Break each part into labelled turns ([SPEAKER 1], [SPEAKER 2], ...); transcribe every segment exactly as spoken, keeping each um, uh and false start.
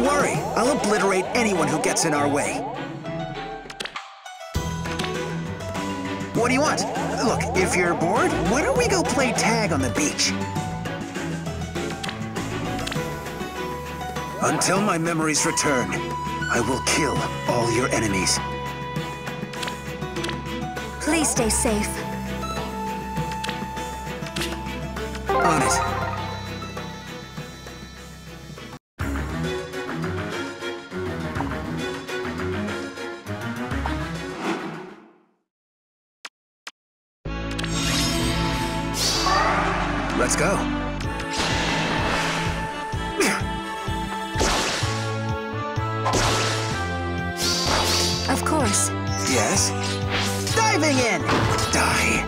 [SPEAKER 1] worry. I'll obliterate anyone who gets in our way. What do you want? Look, if you're bored, why don't we go play tag on the beach? Until my memories return, I will kill all your enemies.
[SPEAKER 2] Please stay safe.
[SPEAKER 1] On it. Let's go.
[SPEAKER 2] Of course.
[SPEAKER 1] Yes? Diving in! Die.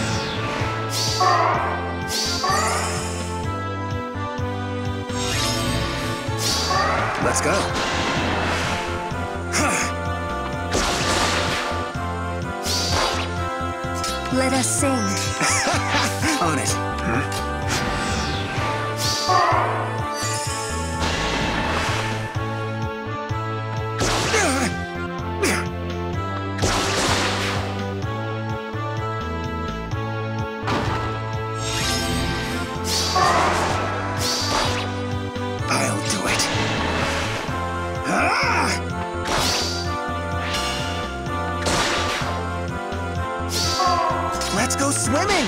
[SPEAKER 1] Let's go.
[SPEAKER 2] Let us sing.
[SPEAKER 1] On it. Hmm? I'll do it. Ah! Let's go swimming!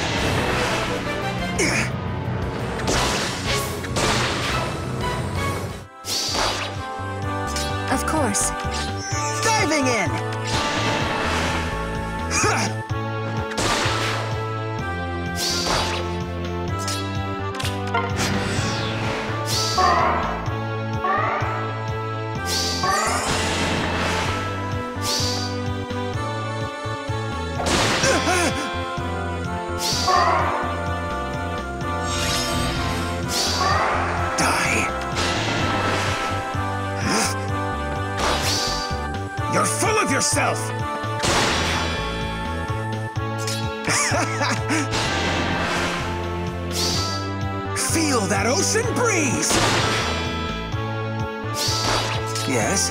[SPEAKER 2] Of course.
[SPEAKER 1] Diving in! You're full of yourself! Feel that ocean breeze! Yes?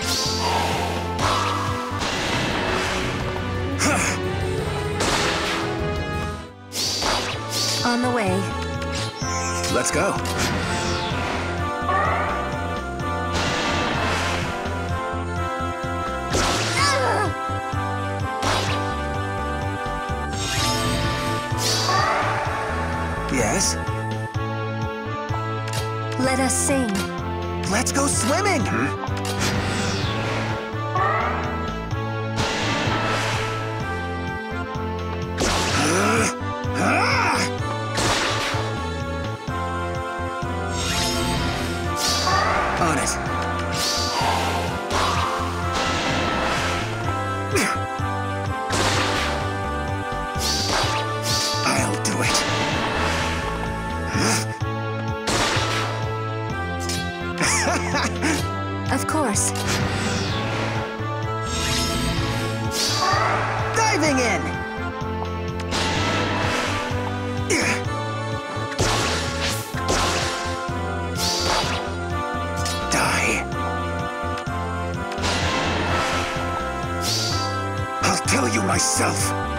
[SPEAKER 2] On the way.
[SPEAKER 1] Let's go. Yes?
[SPEAKER 2] Let us sing.
[SPEAKER 1] Let's go swimming! Hmm? On it. I'll do it.
[SPEAKER 2] Of course.
[SPEAKER 1] Diving in! Die. I'll tell you myself.